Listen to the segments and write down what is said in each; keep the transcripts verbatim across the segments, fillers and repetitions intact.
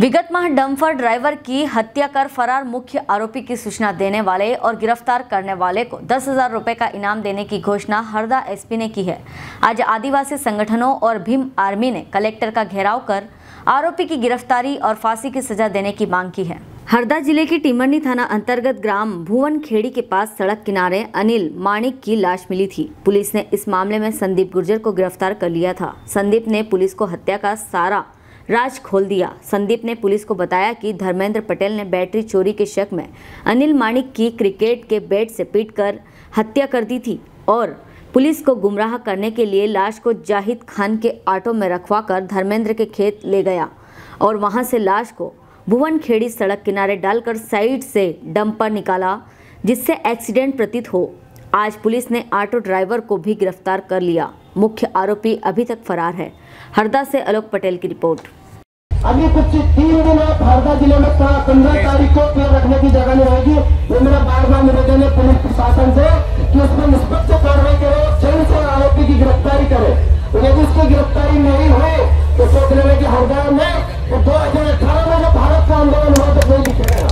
विगत माह dumper driver की हत्या कर फरार मुख्य आरोपी की सूचना देने वाले और गिरफ्तार करने वाले को दस हजार रुपए का इनाम देने की घोषणा हरदा एसपी ने की है। आज आदिवासी संगठनों और भीम आर्मी ने कलेक्टर का घेराव कर आरोपी की गिरफ्तारी और फांसी की सजा देने की मांग की है। हरदा जिले की टिमरनी थाना अंतर्गत ग्राम भुवन खेड़ी के पास सड़क किनारे अनिल माणिक की लाश मिली थी। पुलिस ने इस मामले में संदीप गुर्जर को गिरफ्तार कर लिया था। संदीप ने पुलिस को हत्या का सारा राज खोल दिया। संदीप ने पुलिस को बताया कि धर्मेंद्र पटेल ने बैटरी चोरी के शक में अनिल माणिक की क्रिकेट के बैट से पीटकर हत्या कर दी थी और पुलिस को गुमराह करने के लिए लाश को जाहिद खान के ऑटो में रखवाकर धर्मेंद्र के खेत ले गया और वहां से लाश को भुवन खेड़ी सड़क किनारे डालकर साइड से डंपर निकाला, जिससे एक्सीडेंट प्रतीत हो। आज पुलिस ने ऑटो ड्राइवर को भी गिरफ्तार कर लिया। मुख्य आरोपी अभी तक फरार है। हरदा से आलोक पटेल की रिपोर्ट। अभी कुछ तीन दिन हरदा जिले में पंद्रह तारीख को पेड़ रखने की जगह नहीं रहेगी। वो मेरा बार बार निवेदन है पुलिस प्रशासन से कि उस पर निष्पक्ष कार्रवाई करे, जल्द से आरोपी की गिरफ्तारी करे। यदि उसकी गिरफ्तारी नहीं हुई तो सोच लेने की हरदा में दो हजार अठारह में जो भारत का आंदोलन हुआ तो कोई दिखेगा।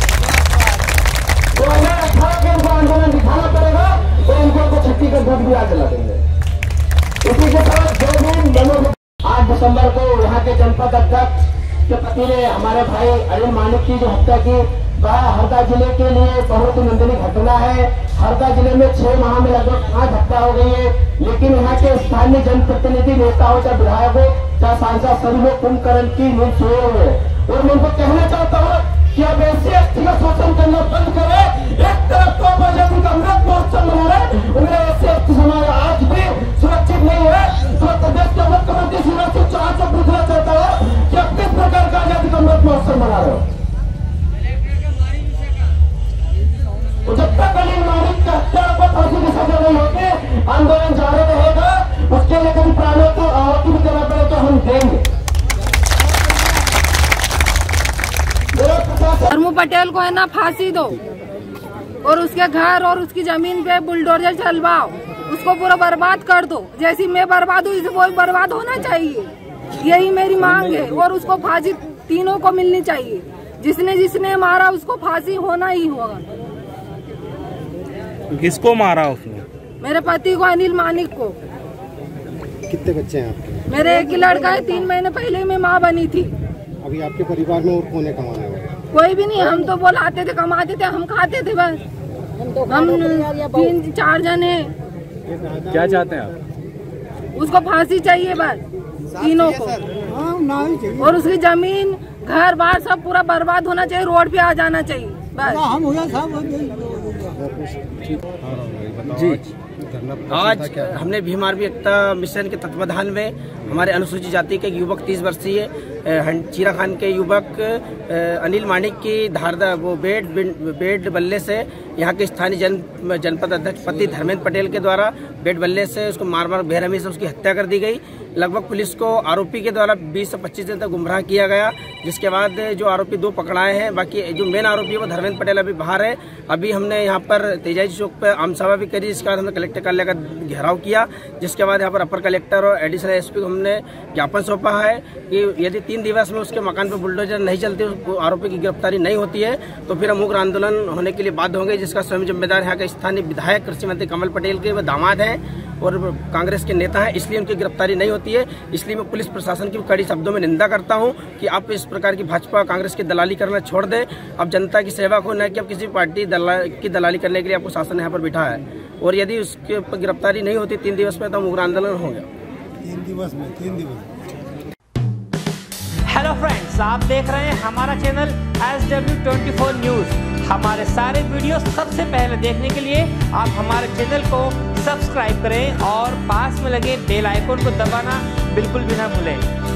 दो हजार अठारह के उनको आंदोलन दिखाना पड़ेगा तो उनको छत्ती का गढ़ भी आज चला देंगे। इसी के साथ जो आठ दिसंबर को यहाँ के जनपद अध्यक्ष के पति ने हमारे भाई अनिल माणिक की जो हत्या की, वह हरदा जिले के लिए बहुत ही निंदनीय घटना है। हरदा जिले में छह माह में लगभग पांच हत्या हो गई है, लेकिन यहाँ के स्थानीय जनप्रतिनिधि नेता हो चाहे विधायक हो चाहे सांसद सभी लोग कुंभकर्ण की नींद सोए हुए। और मैं उनको कहना चाहता हूँ कि अब ऐसी एसटी का शोषण करना बंद करे। एक तरफ तो आजादी का अमृत महोत्सव मना रहे, उन्हें ऐसे एसटी समाज आज भी सुरक्षित नहीं है। तो प्रदेश के मुख्यमंत्री शिवराज सिंह चौहान से पूछना चाहता हूँ कि अब किस प्रकार का आजादी का अमृत महोत्सव मना रहे हो। जब तक अनिल माणिक की हत्या को फांसी की सजा नहीं होती, आंदोलन जारी रहेगा। उसके लिए कभी प्राणों को आहुति भी देना पड़े तो हम देंगे। धर्मू पटेल को है ना फांसी दो और उसके घर और उसकी जमीन पे बुलडोजर चलवाओ, उसको पूरा बर्बाद कर दो। जैसी मैं बर्बाद हुई वो बर्बाद होना चाहिए, यही मेरी मांग है। और उसको फांसी तीनों को मिलनी चाहिए। जिसने जिसने मारा उसको फांसी होना ही होगा। किसको मारा उसने? मेरे पति को, अनिल माणिक को। कितने बच्चे हैं आपके? मेरे एक ही लड़का है। तीन महीने पहले मैं माँ बनी थी। अभी आपके परिवार में और कौन है कमाने वाला? कोई भी नहीं। हम तो बोलाते थे, कमाते थे, हम खाते थे बस। हम तीन चार जन हैं। क्या चाहते हैं आप? उसको फांसी चाहिए बस, तीनों को। और उसकी जमीन घर बार सब पूरा बर्बाद होना चाहिए, रोड पे आ जाना चाहिए बस। जी, आज हमने भीम आर्मी एकता मिशन के तत्वाधान में हमारे अनुसूचित जाति के युवक तीस वर्षीय चीरा खान के युवक अनिल माणिक की धारदार वो बेड बेड बल्ले से यहाँ के स्थानीय जन जनपद अध्यक्ष पति धर्मेंद्र पटेल के द्वारा बेड बल्ले से उसको मार मार बेरहमी से उसकी हत्या कर दी गई। लगभग पुलिस को आरोपी के द्वारा बीस से पच्चीस दिन तक गुमराह किया गया, जिसके बाद जो आरोपी दो पकड़ाए हैं। बाकी जो मेन आरोपी है वो धर्मेंद्र पटेल अभी बाहर है। अभी हमने यहाँ पर तेजाजी चौक पर आमसभा भी करी, जिसके बाद हमने कलेक्टर कार्यालय का घेराव किया, जिसके बाद यहाँ पर अपर कलेक्टर और एडिशनल एसपी को हमने ज्ञापन सौंपा है कि यदि तीन दिवस में उसके मकान पर बुलडोजर नहीं चलती, आरोपी की गिरफ्तारी नहीं होती है तो फिर हम उग्र आंदोलन होने के लिए बाध्य होंगे, जिसका स्वयं जिम्मेदार यहाँ के स्थानीय विधायक कृषि मंत्री कमल पटेल के वो दामाद हैं और कांग्रेस के नेता हैं, इसलिए उनकी गिरफ्तारी नहीं होती है। इसलिए मैं पुलिस प्रशासन की कड़ी शब्दों में निंदा करता हूं कि आप इस प्रकार की भाजपा कांग्रेस की दलाली करना छोड़ दें। अब जनता की सेवा को, न कि अब किसी पार्टी दला, की दलाली करने के लिए आपको शासन यहाँ पर बिठा है। और यदि उसके ऊपर गिरफ्तारी नहीं होती तीन दिवस में तो हम उग्र आंदोलन होंगे। तीन दिवस में तीन दिवस हेलो फ्रेंड्स, आप देख रहे हैं हमारा channel S W twenty four news. हमारे सारे वीडियो सबसे पहले देखने के लिए आप हमारे चैनल को सब्सक्राइब करें और पास में लगे बेल आइकन को दबाना बिल्कुल भी ना भूलें।